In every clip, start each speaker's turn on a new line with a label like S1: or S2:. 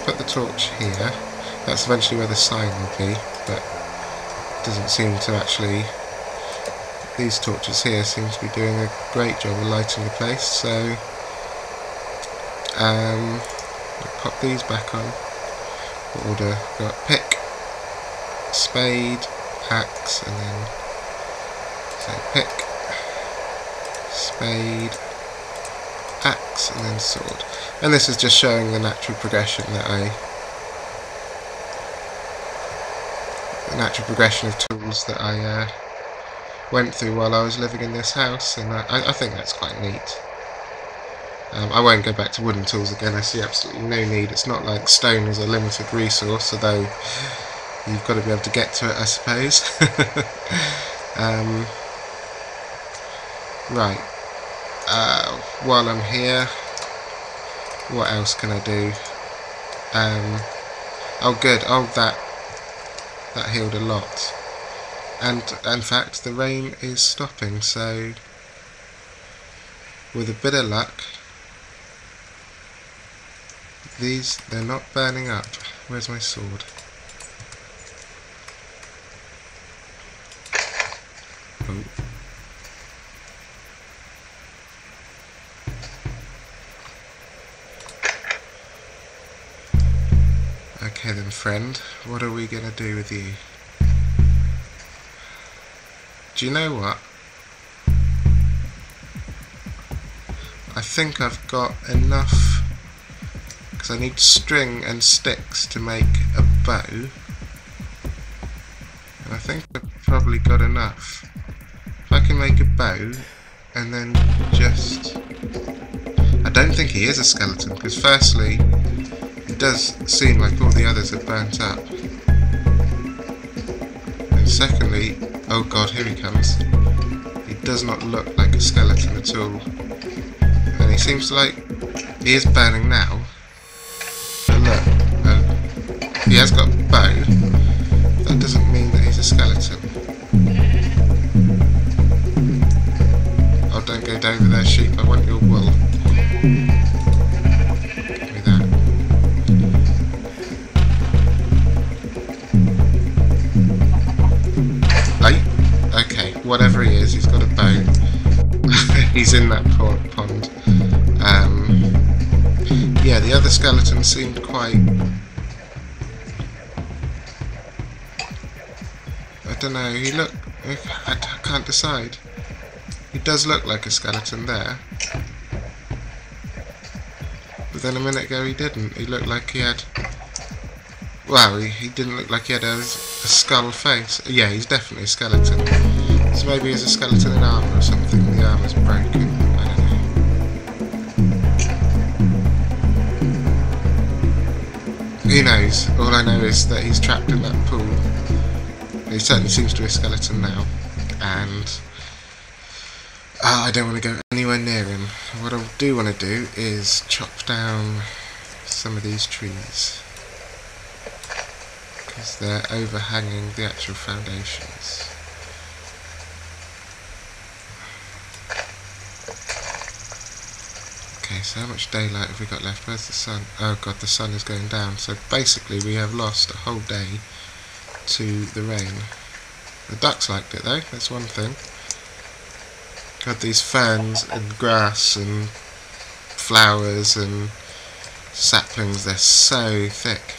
S1: put the torch here. That's eventually where the sign will be, but it doesn't seem to actually... These torches here seem to be doing a great job of lighting the place, so I'll pop these back on. Order, got pick, spade, axe, and then so pick, spade, axe, and then sword. And this is just showing the natural progression that of tools that I went through while I was living in this house, and I think that's quite neat. I won't go back to wooden tools again. I see absolutely no need. It's not like stone is a limited resource, although you've got to be able to get to it, I suppose. Right. While I'm here, what else can I do? Oh good, oh that healed a lot. And in fact the rain is stopping, so with a bit of luck they're not burning up. Where's my sword? Oh. Okay then, friend, what are we going to do with you? Do you know what? I think I've got enough, because I need string and sticks to make a bow, and I think I've probably got enough. If I can make a bow and then just... I don't think he is a skeleton, because firstly it does seem like all the others are burnt up, and secondly, oh god, here he comes. He does not look like a skeleton at all, and he seems like he is burning now. But look, he has got a bow. That doesn't mean that he's a skeleton. Oh, don't go down with there, sheep. I want your wool. Give me that. Okay, whatever he is, he's got a bow. He's in that pond. Yeah, the other skeleton seemed quite... I don't know, he looked... I can't decide. He does look like a skeleton there. But then a minute ago he didn't. He looked like he had... Wow, he didn't look like he had a skull face. Yeah, he's definitely a skeleton. So maybe he's a skeleton in armour or something. The armour's broken. I don't know. Who knows? All I know is that he's trapped in that pool. He certainly seems to be a skeleton now. And I don't want to go anywhere near him. What I do want to do is chop down some of these trees, because they're overhanging the actual foundations. Okay, so how much daylight have we got left? Where's the sun? Oh god, the sun is going down. So basically we have lost a whole day to the rain. The ducks liked it though, that's one thing. Got these ferns and grass and flowers and saplings, they're so thick.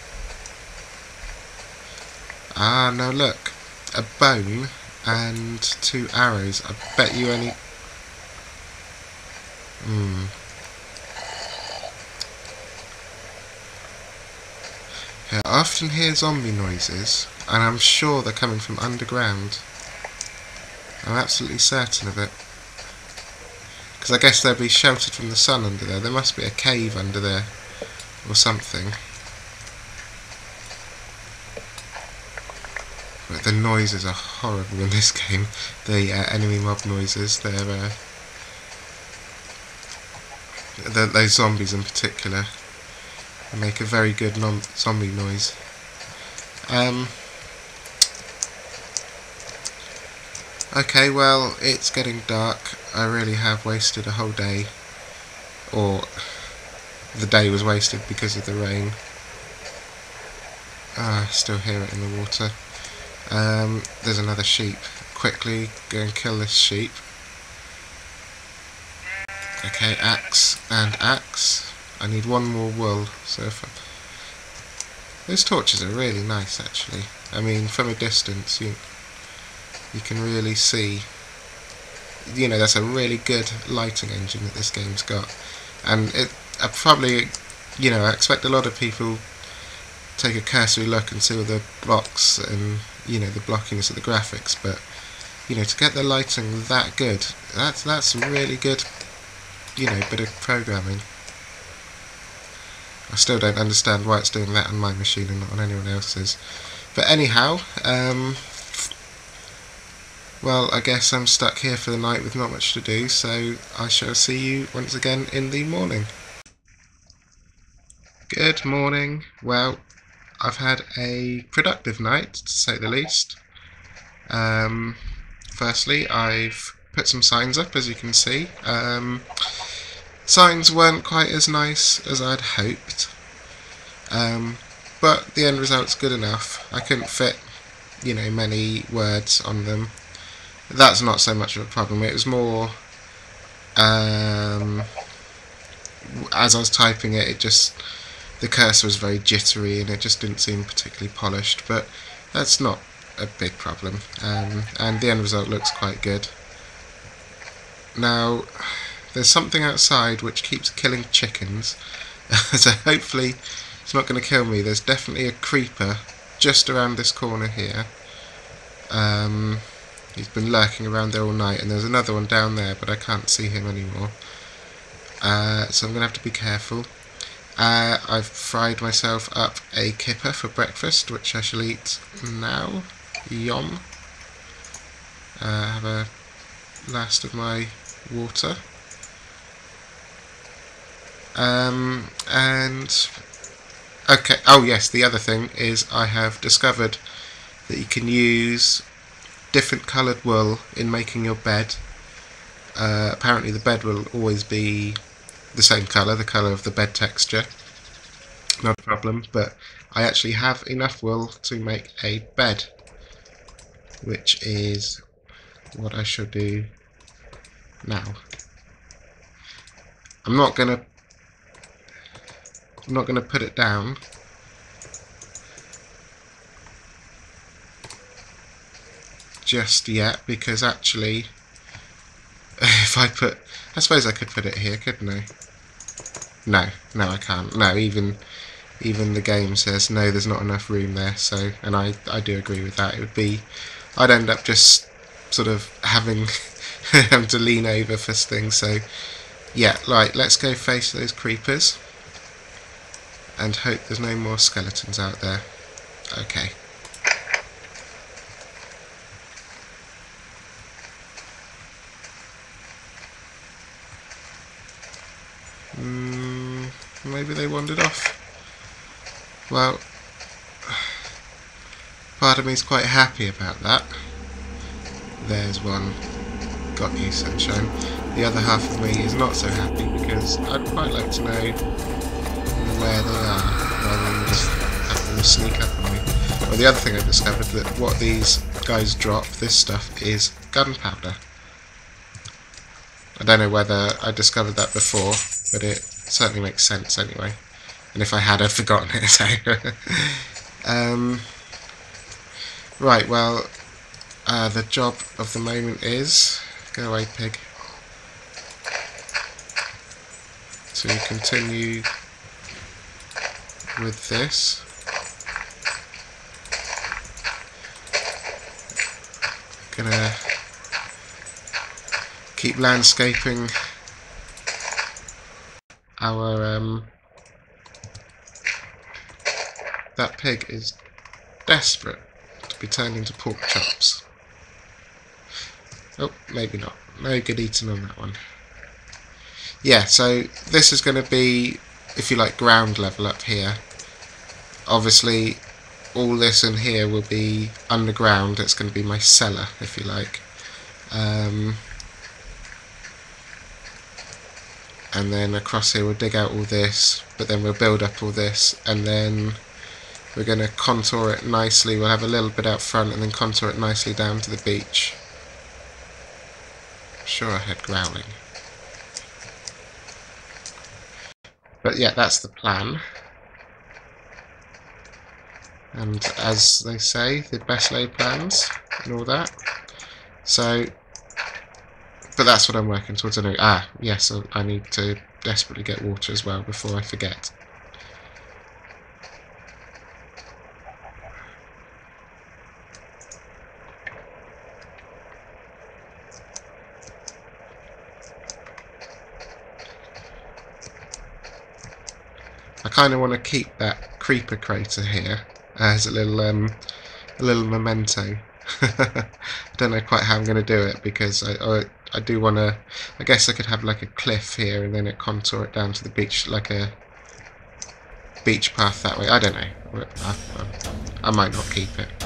S1: Ah, now look, a bone and 2 arrows. I bet you only... Yeah, I often hear zombie noises, and I'm sure they're coming from underground. I'm absolutely certain of it. Because I guess they'll be sheltered from the sun under there. There must be a cave under there, or something. But the noises are horrible in this game. The enemy mob noises, those zombies in particular, they make a very good zombie noise. Okay, well, it's getting dark. I really have wasted a whole day, or the day was wasted because of the rain. Still hear it in the water. There's another sheep. Quickly go and kill this sheep. Okay, axe and axe. I need one more wool. So those torches are really nice, actually. I mean, from a distance, you can really see. You know, that's a really good lighting engine that this game's got, and I probably, you know, I expect a lot of people take a cursory look and see all the blocks and, you know, the blockiness of the graphics, but, you know, to get the lighting that good, that's a really good, you know, bit of programming. I still don't understand why it's doing that on my machine and not on anyone else's. But anyhow, well, I guess I'm stuck here for the night with not much to do, so I shall see you once again in the morning. Good morning. Well, I've had a productive night, to say the least. Firstly, I've put some signs up, as you can see. Signs weren't quite as nice as I'd hoped, but the end result's good enough. I couldn't fit, you know, many words on them. That's not so much of a problem. It was more, as I was typing it, the cursor was very jittery and it just didn't seem particularly polished, but that's not a big problem, and the end result looks quite good. Now, there's something outside which keeps killing chickens, so hopefully it's not going to kill me. There's definitely a creeper just around this corner here. He's been lurking around there all night, and there's another one down there, but I can't see him anymore. So I'm going to have to be careful. I've fried myself up a kipper for breakfast, which I shall eat now. Yum. Have a last of my water. And okay, oh yes, the other thing is I have discovered that you can use different coloured wool in making your bed. Apparently the bed will always be the same colour, the colour of the bed texture. Not a problem, but I actually have enough wool to make a bed, which is what I shall do now. I'm not gonna put it down just yet, because actually if I suppose I could put it here, couldn't I? No, I can't. No, even the game says no, there's not enough room there. So, and I do agree with that. I'd end up just sort of having to lean over for things. So yeah, right, let's go face those creepers and hope there's no more skeletons out there. Okay. Maybe they wandered off. Well, part of me is quite happy about that. There's one. Got you, sunshine. The other half of me is not so happy, because I'd quite like to know where they are, rather than just have them sneak up on me. Well, the other thing I discovered, that what these guys drop, this stuff, is gunpowder. I don't know whether I discovered that before, but it certainly makes sense anyway. And if I had, I'd forgotten it. So right, well, the job of the moment is, go away pig, to continue with this. Gonna keep landscaping our that pig is desperate to be turned into pork chops. Oh, maybe not. No good eating on that one. Yeah, so this is going to be, if you like, ground level up here. Obviously, all this in here will be underground. It's going to be my cellar, if you like. And then across here we'll dig out all this, but then we'll build up all this, and then we're going to contour it nicely. We'll have a little bit out front and then contour it nicely down to the beach. I'm sure I heard growling. But yeah, that's the plan. And as they say, the best laid plans and all that. So, but that's what I'm working towards. Yes, I need to desperately get water as well before I forget. I kind of want to keep that creeper crater here as a little memento. I don't know quite how I'm going to do it, because I do want to. I guess I could have like a cliff here and then contour it down to the beach, like a beach path that way. I don't know. I might not keep it.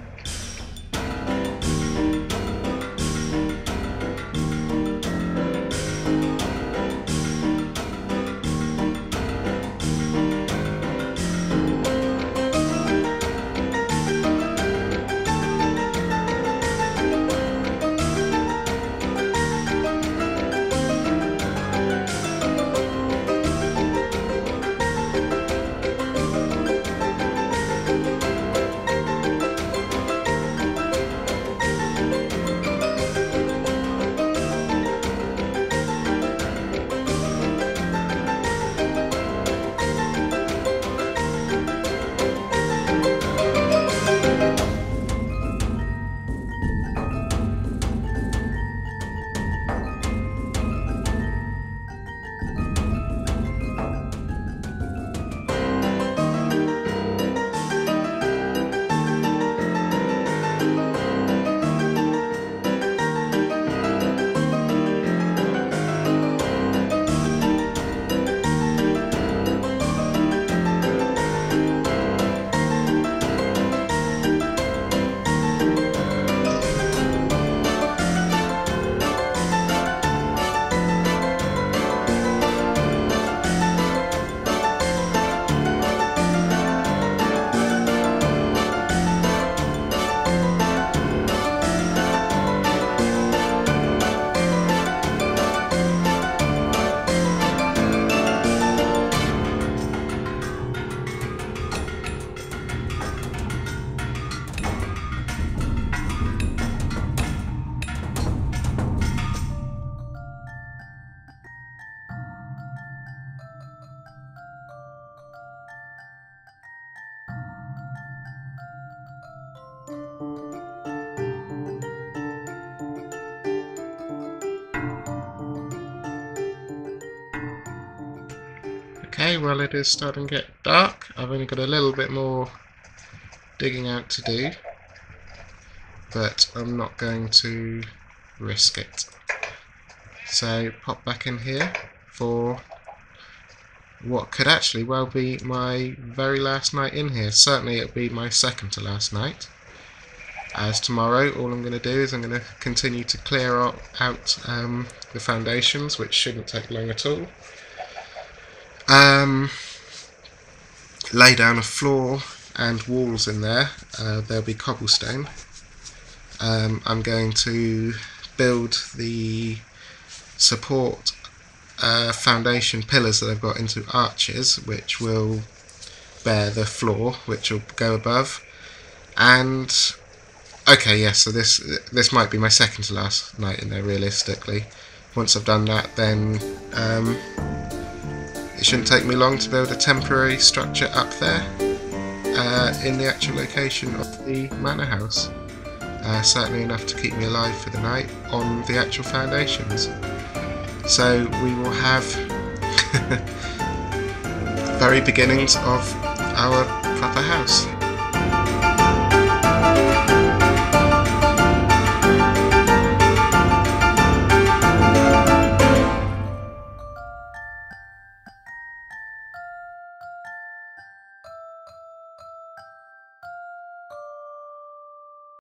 S1: Okay, well, it is starting to get dark. I've only got a little bit more digging out to do, but I'm not going to risk it. So pop back in here for what could actually well be my very last night in here. Certainly it'll be my second to last night, as tomorrow all I'm going to do is I'm going to continue to clear out the foundations, which shouldn't take long at all. Lay down a floor and walls in there. There'll be cobblestone. I'm going to build the support foundation pillars that I've got into arches, which will bear the floor, which will go above. And okay, yes, so this might be my second to last night in there realistically. Once I've done that, then it shouldn't take me long to build a temporary structure up there in the actual location of the Manor House. Certainly enough to keep me alive for the night on the actual foundations. So we will have the very beginnings of our proper house.